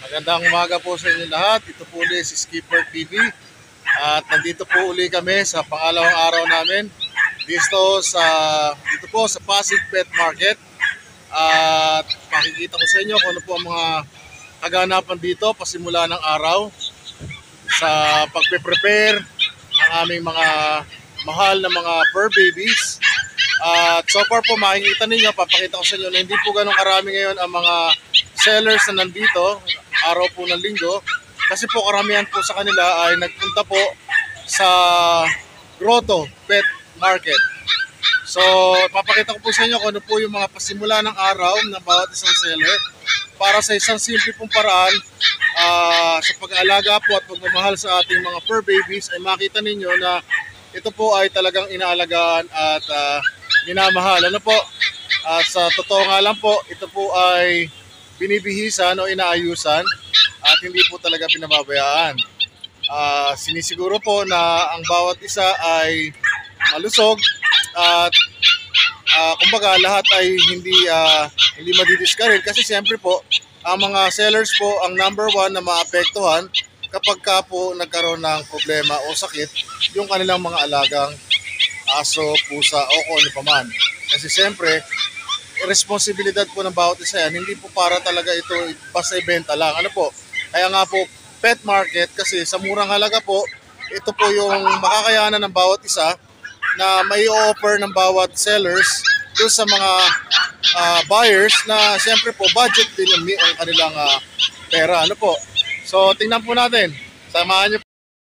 Magandang umaga po sa inyo lahat. Ito po ulit si Skipper TV. At nandito po uli kami sa pangalawang araw namin dito po sa Pasig Pet Market. At makikita ko sa inyo kung ano po ang mga kaganapan dito pasimula ng araw sa pagpe-prepare ng aming mga mahal na mga fur babies. At so far po makikita ninyo, papakita ko sa inyo na hindi po ganun karami ngayon ang mga sellers na nandito, araw po ng linggo. Kasi po karamihan po sa kanila ay nagpunta po sa Grotto Pet Market. So papakita ko po sa inyo kung ano po yung mga pasimula ng araw ng bawat isang seller para sa isang simple pong paraan sa pag-aalaga po at pagmamahal sa ating mga fur babies ay makita ninyo na ito po ay talagang inaalagaan at minamahal. Ano po? At sa totoo nga lang po, ito po ay binibihisan o inaayusan at hindi po talaga pinababayaan. Sinisiguro po na ang bawat isa ay malusog at kumbaga lahat ay hindi madidiscourage kasi siyempre po ang mga sellers po ang number one na maapektuhan kapag ka po nagkaroon ng problema o sakit yung kanilang mga alagang aso, pusa o kung ano pa man. Kasi siyempre, responsibilidad po ng bawat isa yan. Hindi po para talaga ito basta ibenta lang. Ano po? Kaya nga po, pet market kasi sa murang halaga po, ito po yung makakayanan ng bawat isa na may offer ng bawat sellers doon sa mga buyers na siyempre po budget din ang kanilang pera. Ano po? So tingnan po natin. Samahan niyo.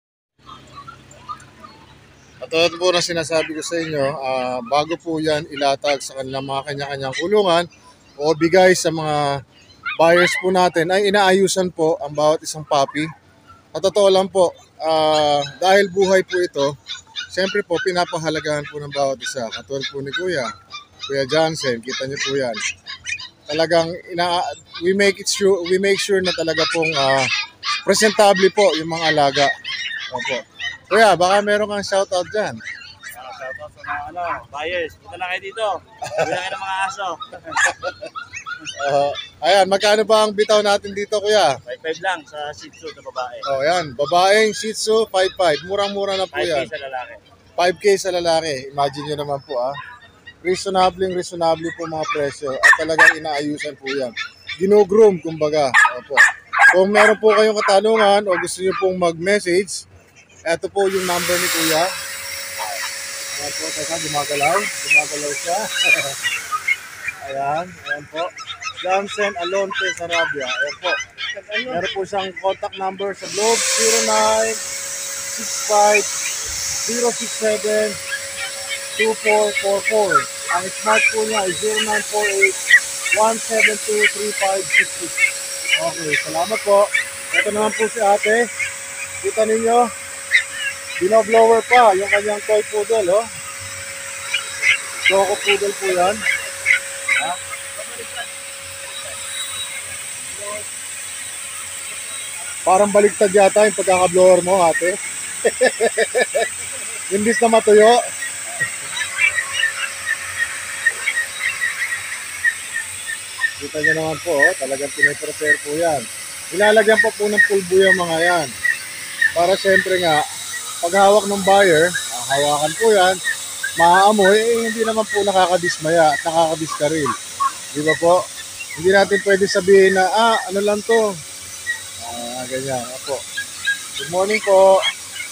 At ito po na sinasabi ko sa inyo, bago po yan ilatag sa kanilang mga kanya-kanyang kulungan o bigay sa mga buyers po natin, ay inaayusan po ang bawat isang puppy. At totoo lang po, dahil buhay po ito, siyempre po pinapahalagahan po ng bawat isa. Katulad po ni Kuya Johnson, kita niyo po yan. Talagang we make sure na talaga pong presentable po yung mga alaga. Opo. Kuya, baka meron kang shoutout dyan. Shoutout sa mga buyers. Punta lang kayo dito. Bili kayo ng mga aso. Ayan, magkano ba ang bitaw natin dito, Kuya? 5-5 lang sa Shih Tzu na babae. Ayan, babaeng Shih Tzu, 5-5. Murang-mura na po 5K yan. sa lalaki. 5K sa lalaki. Imagine nyo naman po Reasonable po mga presyo at talagang inaayusan po yan. Gino-groom, kumbaga. Opo. Kung meron po kayong katanungan o gusto nyo pong mag-message, ito po yung number ni Kuya. Ayan po, teka, gumagalaw siya. Ayan po. Johnson Alonte Sarabia. Ayan po. Meron po siyang contact number sa Globe 0965-067-2444. Ang smart po niya ay 0948-172-3566. Okay, salamat po. Ito naman po si ate. Kita ninyo, binoblower pa yung kanyang toy poodle, oh. Choco poodle po yan. Ha? Parang baliktad yata yung pagkaka-blower mo, ate. Imbis na matuyo. Kita nyo naman po, talagang piniprepare po yan. Ilalagyan po ng pulbo yung mga yan. Para siyempre nga, pag hawak ng buyer, hawakan po yan, maaamoy, hindi naman po nakakadismaya at nakakadiskaril. Di ba po? Hindi natin pwede sabihin na, ano lang to. Ganyan. Opo. Good morning po.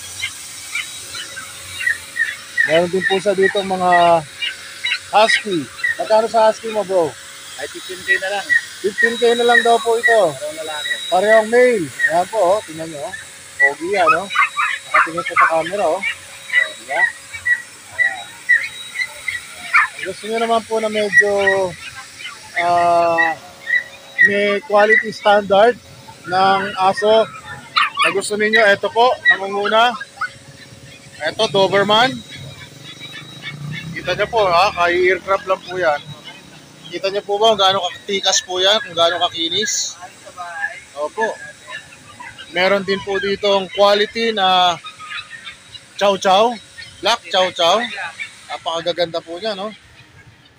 Meron din po sa dito mga husky. Magkano sa husky mo, bro? Ay, 15K na lang. 15K na lang daw po ito. Parang lalaki. Parehong male. Ayan po, oh. Tingnan nyo. Pogi yan, no? Nakatingin po sa camera, oh. Diba? Gusto nyo naman po na medyo may quality standard ng aso na gusto ninyo. Ito po, nangunguna. Ito, Doberman. Kita nyo po, kay-aircraft lang po yan. Kita nyo po ba kung gaano katikas po yan, kung gaano kakinis? Opo. Meron din po ditong quality na Chow Chow, Black Chow Chow. Napakagaganda po niya, no?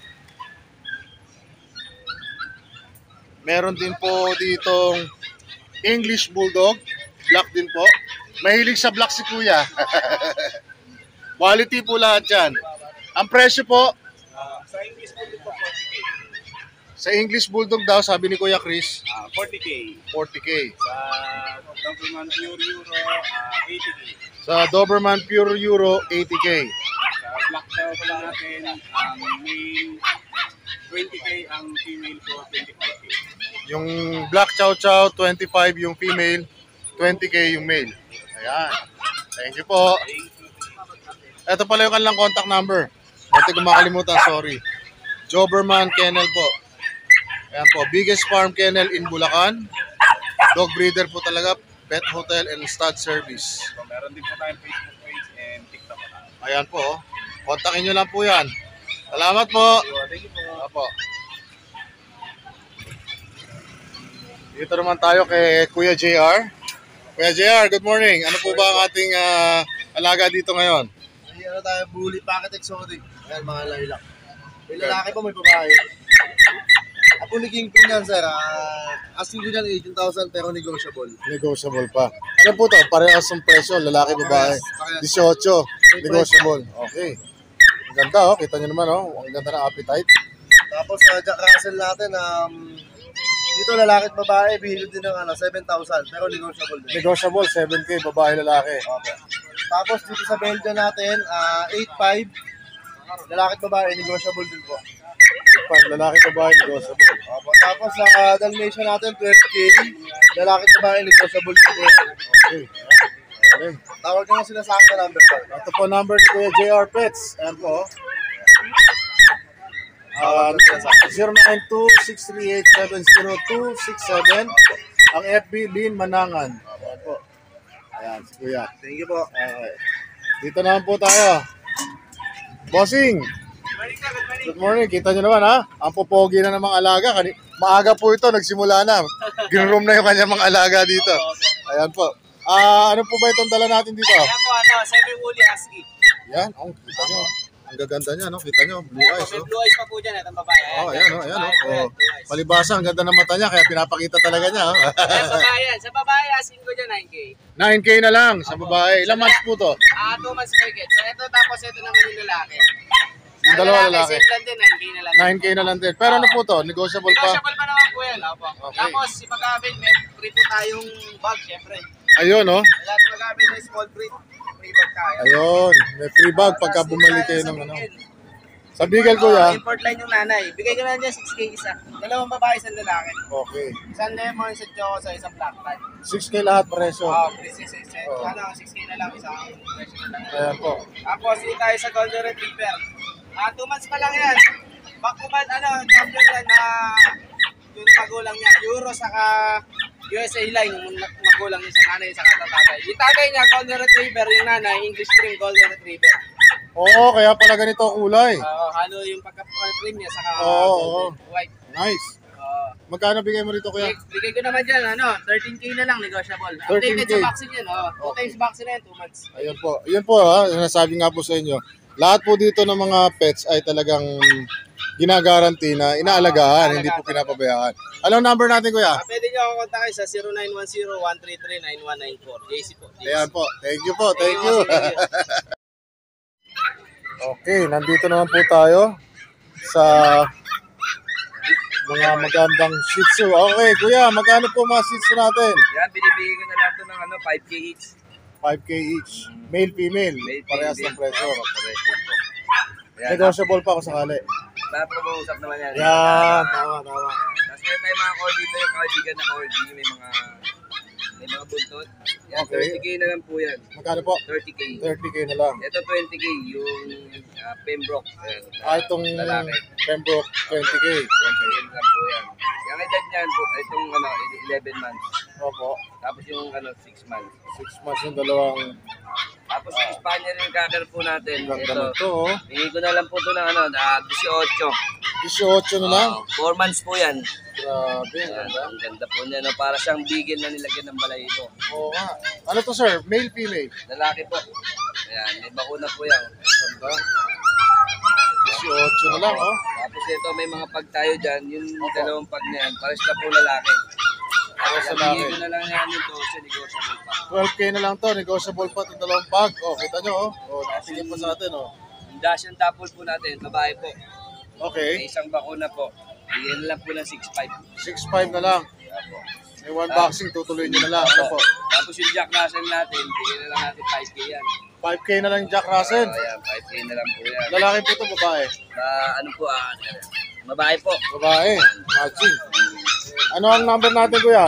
Meron din po ditong English Bulldog. Black din po. Mahilig sa black si Kuya. Quality po lahat yan. Ang presyo po, Sa English Bulldog po, 40K. sa English Bulldog daw, sabi ni Kuya Chris, 40K. 40K. Sa Doberman Pure Euro, 80K. Sa Doberman Pure Euro, 80K. Sa Black Chow po natin, ang male, 20K, ang female po, 25K. Yung Black Chow Chow, 25 yung female, 20K yung male. Ayan. Thank you po. Ito pala yung kanilang contact number. Hindi ko makalimutan, sorry. Doberman Kennel po. Ayan po, biggest farm kennel in Bulacan. Dog breeder po talaga, pet hotel and stud service. So, meron din po tayong Facebook page and TikTok account. Ayan po, oh. Kontakin nyo lang po yan. Salamat po. Thank you po. Apo. Dito naman tayo kay Kuya JR. Kuya JR, good morning. Ano po ba ang ating alaga dito ngayon? May ano tayo, bully packet exotic. Ayan, mga lilac. May lalaki po, may babae. Ako ni Kingpin yan, sir. Asking ko yan 18,000 pero negotiable. Negotiable pa. Ano po to? Parehas ang presyo, lalaki, babae. 18, negotiable. Okay. Ang ganda, oh. Kita nyo naman, oh. Ang ganda ng appetite. Tapos sa Jack Russell natin, dito lalaki at babae, bihilod din ng 7,000 pero negotiable din. Negotiable, 7K, babae, lalaki. Okay. Tapos dito sa Belgian natin, 8,500. Lalaki at babae, negotiable din po. Pag lalaki, babae, negotiable. Opo. Tapos sa Dalmatian natin, 12K. Lalaki at babae, negotiable din po. Okay. Okay. Tawag nyo sila sa akin number po. Ito po number ni Kuya JR Pets. Ayan po. 092-638-70267. Ang FB, Lin Manangan. Ayan po. Ayan, si Kuya. Thank you po. Okay. Dito naman po tayo. Bossing! Good morning. Kita nyo naman, ha? Ang popogi na ng mga alaga. Maaga po ito, nagsimula na. Ginroom na yung kanyang mga alaga dito. Ayan po. Ano po ba itong dala natin dito? Ayan po, semi-woolly husky. Yan, kita nyo. Ang gaganda niya, no? Kita nyo, blue eyes, May oh. blue eyes pa po dyan, itong babae. Ayan, oh. Oh. Palibasa, ang ganda ng mata niya, kaya pinapakita talaga niya, oh. Ayan, babae yan. Sa babae, asking ko dyan 9K. 9K na lang sa babae. Ilang months po to? 2 months mahigit. So ito, tapos ito naman yung lalaki. Yung dalawa lalaki. Same lang din, 9K na lang. 9K na lang din. Pero ano po to? Negotiable pa? Negotiable pa naman po yan. Opo. Okay. Tapos, si Magabin, may free po tayong bag, syempre. Ayun, oh. Sa lahat Magabin, may small breed. Free bag tayo. Ayun. May free bag pagka bumalik kayo ng ano. Sa Bigel, kuya. Import line yung nanay. Bigay ko na dyan 6K isa. Dalawang babae, isang lalaki. Okay. Isang lemon, isang choco, sa isang black tag. 6K lahat presyo. Precis. Oh. Ano, 6K na lang, isang presyo na lang. Ayan po. Tapos, dito tayo sa Golden Retriever. 2 months pa lang yan. Bakuman, champion yan na yung magulang niya. Euro saka USA line, yung magulang niya sa nanay, saka tatay. Yung tatay niya, Golden Retriever, yung nanay, English cream Golden Retriever. Oo, kaya pala ganito ang kulay. Halo yung pagka-cream niya, saka Oo. white. Nice. Magkano bigay mo rito, kuya? Bigay ko naman dyan, 13K na lang, negotiable. 13K. Updated sa vaccine yan, 2 times vaccine na yan, 2 months. Ayun po. Yun po, ha. Nasabi nga po sa inyo. Lahat po dito ng mga pets ay talagang ginagaranti na inaalagaan, hindi po pinapabayaan. Anong number natin, kuya? Pwede nyo ako kontakin sa 0910-133-9194. JC po. JC. Ayan po. Thank you po. Thank you. Okay, nandito naman po tayo sa mga magandang Shih Tzu. Okay, kuya, magkano po mga Shih Tzu natin? Yan, binibigay ko na lang ito ng 5K each. 5K each. Male, female. Male, Parehas female. ng presyo. Parehas lang po. Yan, Negotiable pa kung sakali. tapos mag-uusap naman yan. Yan, tama. Tapos meron tayong mga call dito, yung cardigan na corgi, may mga buntot. Yan, Okay. 30K na lang po yan. Magkano po? 30K. 30K na lang. Ito 20K, yung Pembroke. Ayan, Itong lalaki. Pembroke, 20K. Okay. Yan lang po yan. Yung edad niyan po, itong 11 months. Opo. Tapos yung 6 months. 6 months yung dalawang Tapos yung Spaniel yung cocker po natin. ganda Ito, nito, oh. hingi ko na lang po ito ng 18. 18 na lang. 4 months po yan. Grabe, ang Ayan, ganda. ang ganda po niya. No? Para siyang bigel na nilagyan ng balahibo. Oo nga. Ano to, sir? Male, female? Lalaki po. Ayan, may bakuna po yan. Ganda. 18 na lang, oh. Tapos ito, may mga pag tayo dyan. Yung dalawang pag na yan, pares na po lalaki. Tapos sa laki. Bigyan ko na lang yan yung 12, negotiable pa. 12K na lang to, negotiable pa itong dalawang bag. Oh, kita nyo, oh. Oh, nakatingin pa sa atin, oh. Yung Dacian Tapol po natin, babae po. Okay, May isang bakuna po. Bigyan na lang po ng 6.5. 6.5 na lang. Apo. May one boxing, tutuloy nyo na lang. Ano po? Tapos yung Jack Russell natin, bigyan na lang natin 5K yan. 5K na lang yung Jack Russell. Ayan, 5K na lang po yan. Lalaki po ito, babae. Ano po, babae po. Babae, matching. Ano ang number natin, kuya?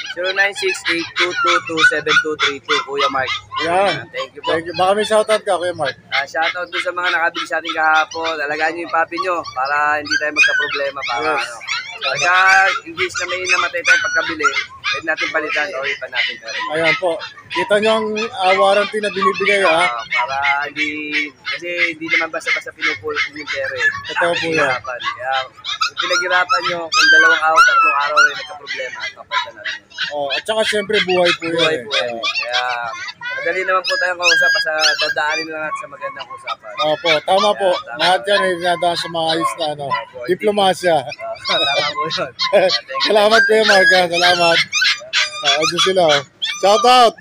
0968-222-7232, Kuya Mark. Yan. Thank you po. Thank you. Baka may shoutout ka, kuya Mark. Shoutout doon sa mga nakabili sa ating kahapon. Alagaan nyo yung papi nyo para hindi tayo magka-problema. Para Yes. ano. Pagka English na may namatay tayo pagkabili, pwede natin palitan o ipan natin ka rin. Ayan po. Kita nyo ang warranty na binibigay, ha? Para hindi, kasi hindi naman basta-basta pinupulot yung pera eh. Totoo po yan. Pinaghirapan. Kaya kung pinaghirapan nyo, kung 2 araw, 3 araw rin nagka-problema, kapalitan natin. Oh, at saka syempre buhay po yan. Buhay eh. po yan. Kaya madali naman po tayong kausap, basta dadaanin lang natin sa magandang usapan. Opo, tama po. Tama. Lahat yan ay dinadaan sa maayos na ano, diplomasya. Tama po yun. Salamat kayo, Mark. Ha? Salamat. Ayun sila. Oh. Shout out!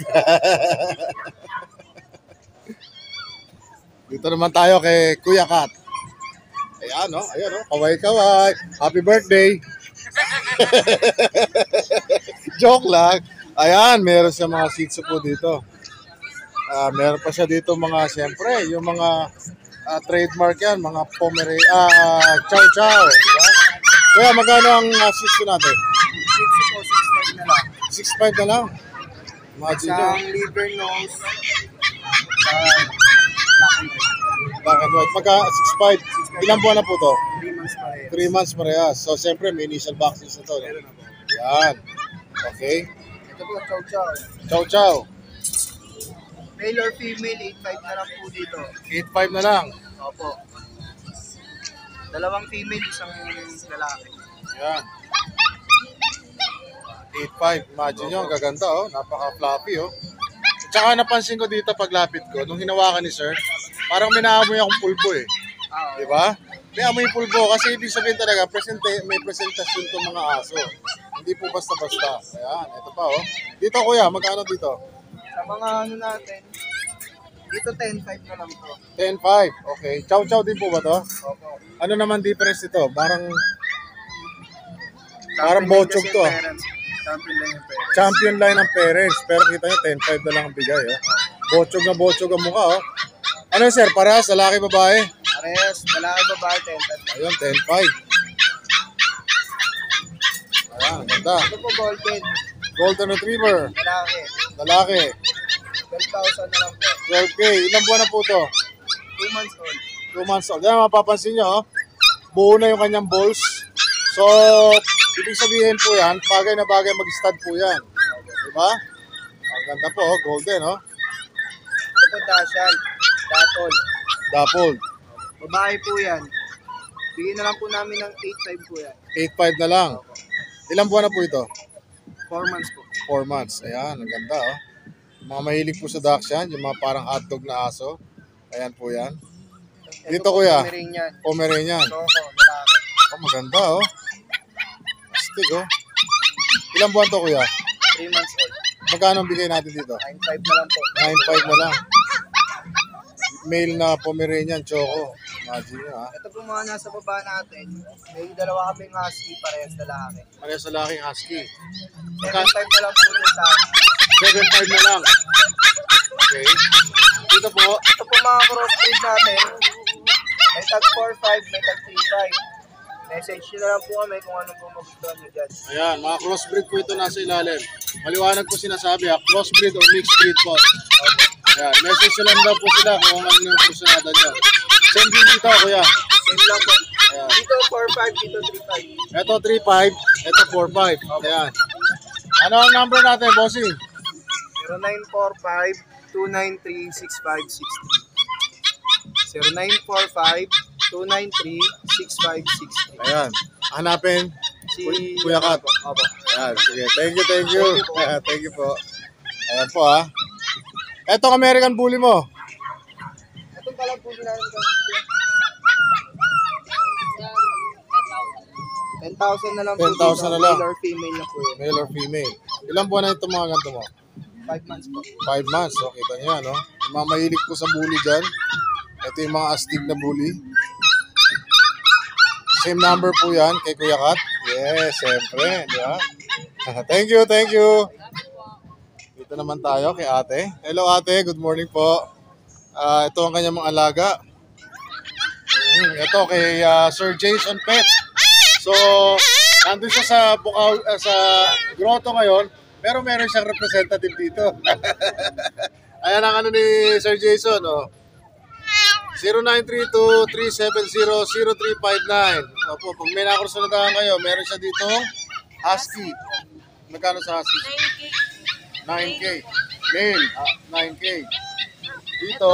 Dito naman tayo kay Kuya Kat. Ayan, oh. Ayan, oh. Kaway-kaway. Happy birthday. Joke lang. Ayan, meron sa mga seats po dito. Meron pa siya dito mga, siyempre, yung mga trademark yan, mga chow chow. Diba? Kuya, magkano ang seats po natin? 6 na lang. 6.5 na lang. Imagine nyo. Isang liver nose. Black and white. Magka 6.5. Ilang buwan na po to? 3 months pa rin. 3 months parehas. So, siyempre, may initial vaccines na to. No? Yan. Okay. Ito po, chow chow. Chow chow. Male or female, 8.5 na lang po dito. 8.5 na lang. Opo. Dalawang female, isang lalaki. Yan. 8.5. Imagine nyo, ang gaganda, oh. Napaka-floppy, oh. At saka napansin ko dito paglapit ko, nung hinawakan ni sir, parang may naamoy akong pulbo, eh. Di ba? May amoy pulbo kasi ibig sabihin talaga, may presentasyon itong mga aso. Hindi po basta-basta. Ayan, ito pa, oh. Dito, kuya, magkano dito? Sa mga ano natin, dito 10.5 na lang to. 10.5. Okay. Chow chow din po ba to? Opo. Ano naman difference nito? Parang bochog to. Champion lang yung pera. Champion line ng parents. Pero kita nyo, 10.5 na lang ang bigay. Oh. Bochog na bochog ang mukha. Oh. Ano sir? Parehas? Lalaki, babae? Parehas, lalaki babae, 10.5. Ayun, 10.5. Ayan, ganda. Ito po golden, Golden Retriever. lalaki. Lalaki. 12,000 na lang po. 12K. Ilang buwan na po to? 2 months old. 2 months old. Yan, mapapansin nyo. Oh. Buo na yung kanyang balls. So, ibig sabihin po yan, bagay na bagay mag-stud po yan. Diba? Ang ganda po, oh. Golden, oh. Ito po Dacian, Dapol. Dappled. Babae po yan. Bigyan na lang po namin ng 8.5 po yan. 8.5 na lang. Ilang buwan na po ito? 4 months po. 4 months. Ayan, ang ganda, oh. Mga mahilig po sa Dachshund, yung mga parang hotdog na aso. Ayan po yan. Dito, po, kuya. Pomeranian. Pomeranian. Choco, lalaki. Oh, maganda, oh. Astig, oh. Ilang buwan to, kuya? 3 months old. Magkano ang bigay natin dito? 9.5 na lang po. 9.5 na lang. Male na Pomeranian, Choco. Imagine nyo, ha. Ito po mga nasa baba natin. May dalawa kaming husky, parehas lalaki. Ano sa laking husky? 7.5 na lang po din sa akin. 7.5 na lang. Okay. Dito po, Ito po mga crossbreed natin. May tag 4.5, may tag 3.5. Message nyo na lang po kami kung ano po magustuhan nyo dyan. ayan, mga crossbreed po ito nasa ilalim. Maliwanag po sinasabi, ha. Crossbreed or mixed breed po. Ayan, message nyo lang daw po sila kung ano yung pusunada nyo. Send din dito, kuya. Same lang po. Ayan. Dito 4.5, dito 3.5. Ito 3.5, ito 4.5. Ayan. Ano ang number natin, bossing? 0945-293-6563. 0945-293-6563. Ayan. Hanapin, Si Kuya Kat. Opo. Ayan, sige. Thank you, thank you. Thank you po. Ayan po, ha. Ito, American Bully mo. Itong talag po namin kasi 10,000 na lang po. 10,000 na lang. Male or female na po yun. Male or female. Ilang buwan na itong mga ganito mo? 5 months po. 5 months. So, kita niyo yan, no? Yung mga mahilig po sa bully dyan. Ito yung mga astig na bully. Same number po yan kay Kuya Kat. Yes, siyempre. Di ba? Thank you, thank you. Dito naman tayo kay ate. Hello ate, good morning po. Ito ang kanyang mga alaga. Ito kay Sir Jason Pet. So, nandun siya sa Bukaw, sa grotto ngayon, pero meron siyang representative dito. Ayan ang ano ni Sir Jason, oh. 0932-370-0359. Opo, pag may nakursunadahan kayo, meron siya dito husky. Magkano sa husky? 9K. Male, 9K. Dito,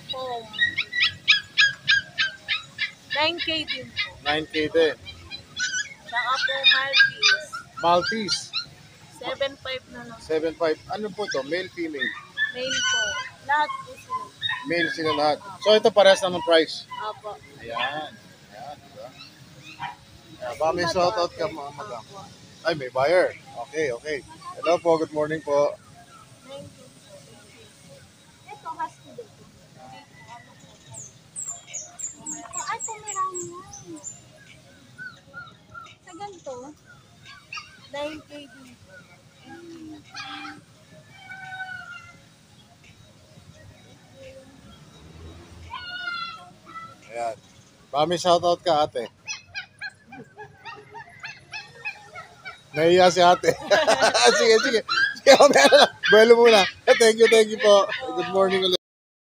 9K din po. 9K din. Saka po Maltese. Maltese, 7.5 na lang. 7.5. Ano po to? Male, female? Mail po. Lahat po sila. Male sila lahat. So ito parehas naman price. Apo. Ayan. Ayan, diba? Ayan, baka may shoutout ka mga madam. Ay, may buyer. Okay, okay. Hello po, good morning po. 9K po. Ito, husky din po. Ay, pumirang yan. Sa ganito, 9K din po. Ayan. Baka may shoutout ka ate. Nahiya si ate. Sige, sige. Sige, mamaya na lang. Buwelo muna. Thank you po. Good morning ulit.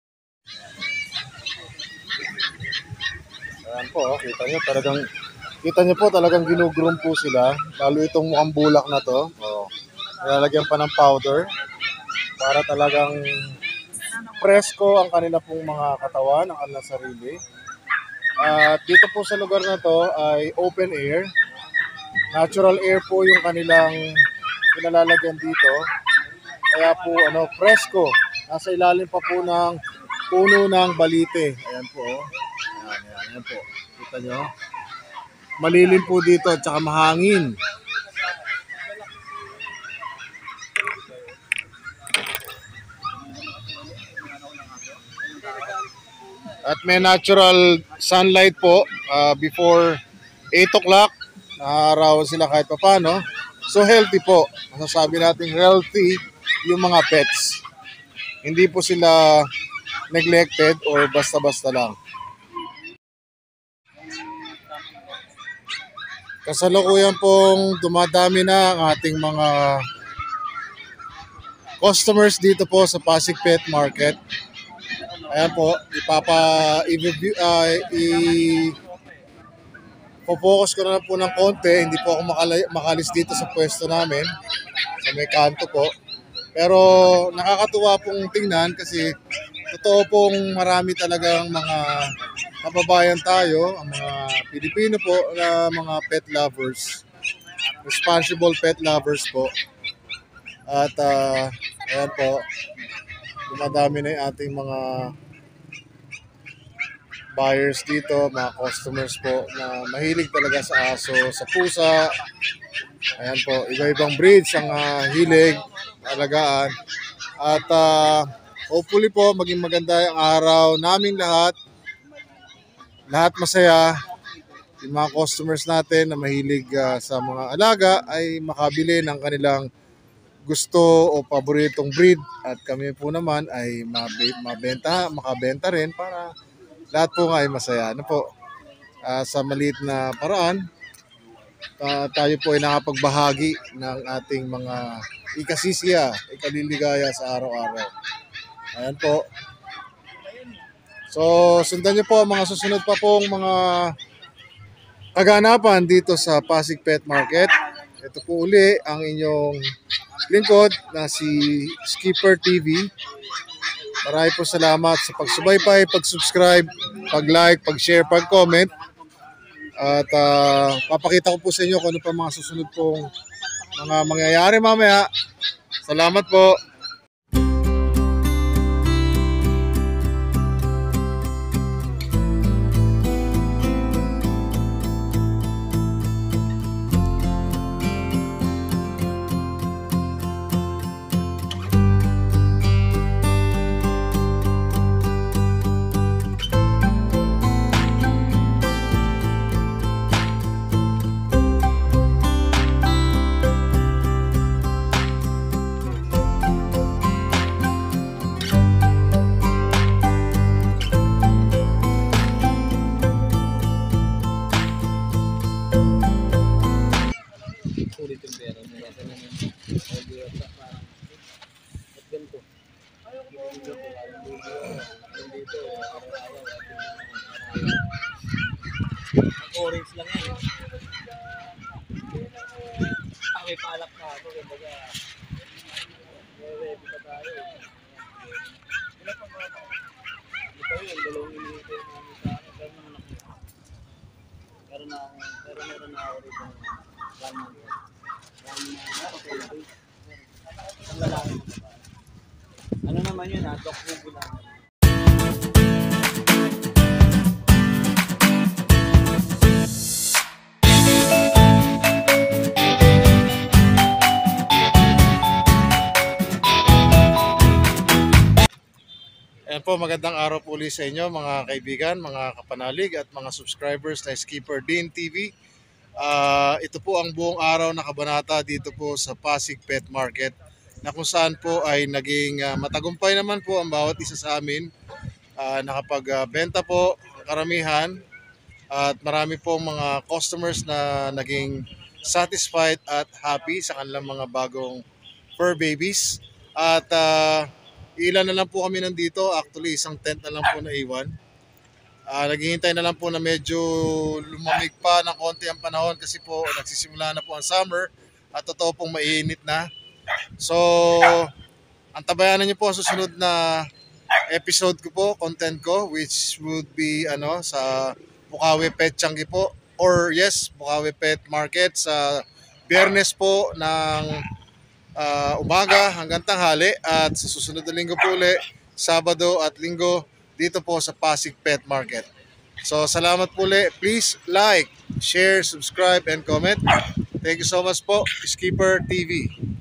Ayan po, kita niyo po talagang ginugroom po sila. Lalo itong mukhang bulak na to. Oh. Nilalagyan pa ng powder para talagang presko ang kanila pong mga katawan, ang kanilang sarili. At dito po sa lugar na to ay open air. Natural air po yung kanilang pinalalagyan dito. Kaya po presko. Nasa ilalim pa po ng puno ng balite. Ayan po. Ayan po. Kita nyo. Malilim po dito at saka mahangin. At may natural sunlight po before 8 o'clock. Nakarawan sila kahit pa paano. So healthy po. Masasabi natin healthy yung mga pets. Hindi po sila neglected or basta-basta lang. Kasalukuyan pong dumadami na ang ating mga customers dito po sa Pasig Pet Market. Ayan po, focus ko na lang po ng konti. Hindi po ako makalis dito sa pwesto namin. Sa may kanto po. Pero nakakatuwa pong tingnan kasi totoo pong marami talagang mga kababayan tayo, ang mga Pilipino po na mga pet lovers. Responsible pet lovers po. At ayan po, dumadami na yung ating mga buyers dito, mga customers po na mahilig talaga sa aso, sa pusa. Ayan po, iba-ibang breeds ang hilig, alagaan. At hopefully po, maging maganda ang araw naming lahat. Lahat masaya. Yung mga customers natin na mahilig sa mga alaga ay makabili ng kanilang gusto o paboritong breed. At kami po naman ay makabenta rin para lahat po nga ay masaya. Ano po, sa maliit na paraan, tayo po ay nakapagbahagi ng ating mga ikasisiya, ikaliligaya sa araw-araw. Ayan po. So, sundan niyo po ang mga susunod pa pong mga kaganapan dito sa Pasig Pet Market. Ito po uli ang inyong lingkod na si Skipper TV. Maraming po salamat sa pagsubaybay, pag-subscribe, pag-like, pag-share, pag-comment. At papakita ko po sa inyo kung ano pa mga susunod pong mga mangyayari mamaya. Salamat po. Orange lang yan. May palak na ako. Kumbaga, ready pa tayo. Ito yun, dalawang minute namin sa akin. Pero meron na ako rito. Isang lalaki. Ano naman yun ha? Dog bubo lang. Ayan po, magandang araw po ulit sa inyo mga kaibigan, mga kapanalig at mga subscribers na Skipper Dean TV. Ito po ang buong araw na kabanata dito po sa Pasig Pet Market na kung saan po ay naging matagumpay naman po ang bawat isa sa amin. Nakapagbenta po ang karamihan at marami po mga customers na naging satisfied at happy sa kanilang mga bagong fur babies. At ilan na lang po kami nandito. Actually, isang tent na lang po na iwan. Naghihintay na lang po na medyo lumamig pa ng konti ang panahon kasi po nagsisimula na po ang summer at totoo pong mainit na. So, antabayanan niyo po ang susunod na episode ko po, content ko, which would be sa Bukawi Pet Changi po. Or yes, Bukawi Pet Market sa Biyernes po ng umaga hanggang tanghali at sa susunod na linggo po ulit, Sabado at Linggo dito po sa Pasig Pet Market. So salamat po ulit. Please like, share, subscribe and comment. Thank you so much po, Skipper TV.